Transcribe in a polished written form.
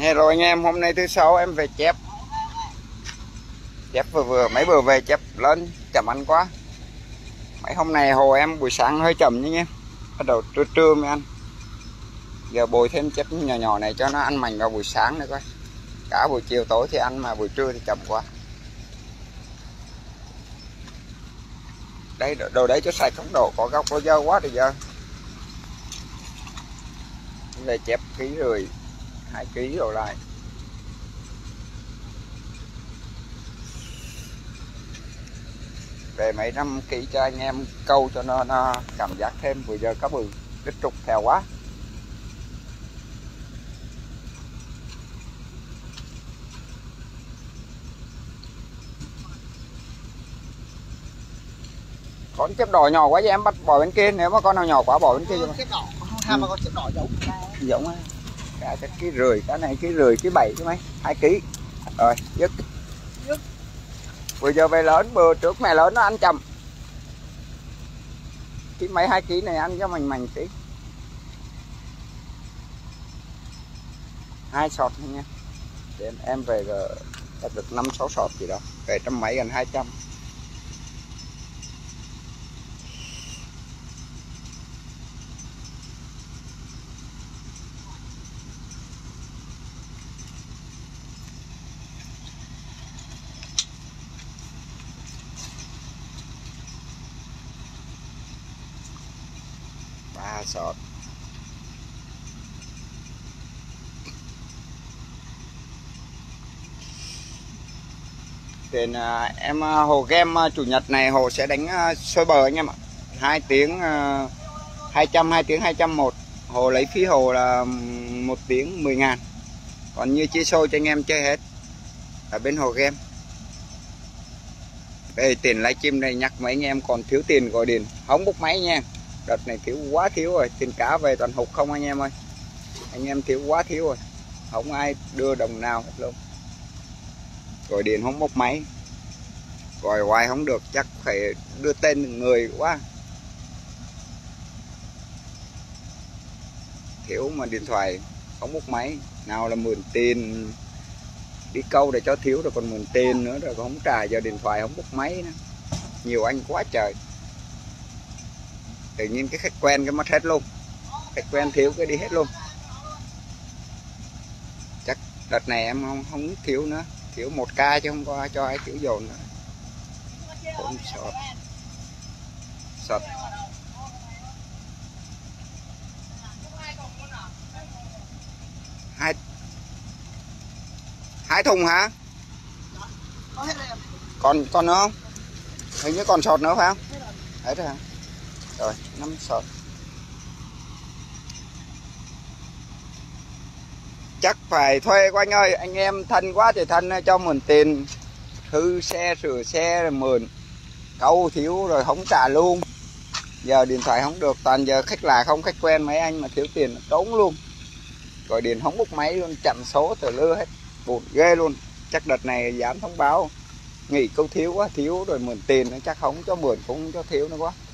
Rồi anh em, hôm nay thứ sáu em về chép vừa mấy bữa về chép lớn chậm ăn quá. Mấy hôm này hồ em buổi sáng hơi chậm nhé em, bắt đầu trưa mới ăn. Giờ bồi thêm chép nhỏ nhỏ này cho nó ăn mạnh vào buổi sáng nữa coi. Cả buổi chiều tối thì ăn mà buổi trưa thì chậm quá. Đây đồ đấy cho sạch, không đổ có góc nó dơ quá thì dơ. Về chép ký rồi 2 ký rồi lại. Về mấy 5 ký cho anh em câu cho nó cảm giác thêm. Bây giờ cá bự cái trục theo quá. Con chép đỏ nhỏ quá, em bắt bỏ bên kia, nếu mà con nào nhỏ quá bỏ bên kia cho chép đỏ, hai con chép đỏ giống á. Cả cái rưỡi, cái này cái rưỡi, cái 7 cái mấy 2 ký rồi dứt. Bây giờ về lớn, bữa trước mẹ lớn nó ăn chậm, cái mấy 2 ký này ăn cho mình tí. 2 sọt nha em về được 5-6 sọt gì đó, về trăm mấy gần 200. Sọt tiền em hồ game chủ nhật này hồ sẽ đánh sôi bờ anh em ạ. 2 tiếng 200, 2 tiếng 201. Hồ lấy phí hồ là 1 tiếng 10.000. Còn như chia sôi cho anh em chơi hết ở bên hồ game. Đây tiền livestream đây, nhắc mấy anh em còn thiếu tiền gọi điện không bút máy nha. Đợt này thiếu quá thiếu rồi, tiền cá về toàn hụt không anh em ơi. Anh em thiếu quá thiếu rồi, không ai đưa đồng nào hết luôn. Gọi điện không bốc máy, gọi hoài không được, chắc phải đưa tên người quá. Thiếu mà điện thoại không bốc máy, nào là mượn tiền đi câu để cho thiếu rồi còn mượn tiền nữa rồi không trả, giờ điện thoại không bốc máy nữa. Nhiều anh quá trời. Tự nhiên cái khách quen cái mất hết luôn, khách quen thiếu cái đi hết luôn. Chắc đợt này em không thiếu nữa, thiếu 1k chứ không có cho ai thiếu dồn nữa. Cũng sọt hai thùng hả? Còn nữa không? Hình như còn sọt nữa phải không? Hết rồi hả? Rồi 5 sọt. Chắc phải thuê quá anh ơi, anh em thân quá thì thân cho mượn tiền hư xe, sửa xe rồi mượn. Câu thiếu rồi không trả luôn. Giờ điện thoại không được, toàn giờ khách lạ không, khách quen mấy anh mà thiếu tiền trốn luôn. Gọi điện không bút máy luôn, chặn số từ lưa hết, buồn ghê luôn. Chắc đợt này dám thông báo nghỉ câu thiếu quá, thiếu rồi mượn tiền chắc không cho mượn cũng cho thiếu nữa quá.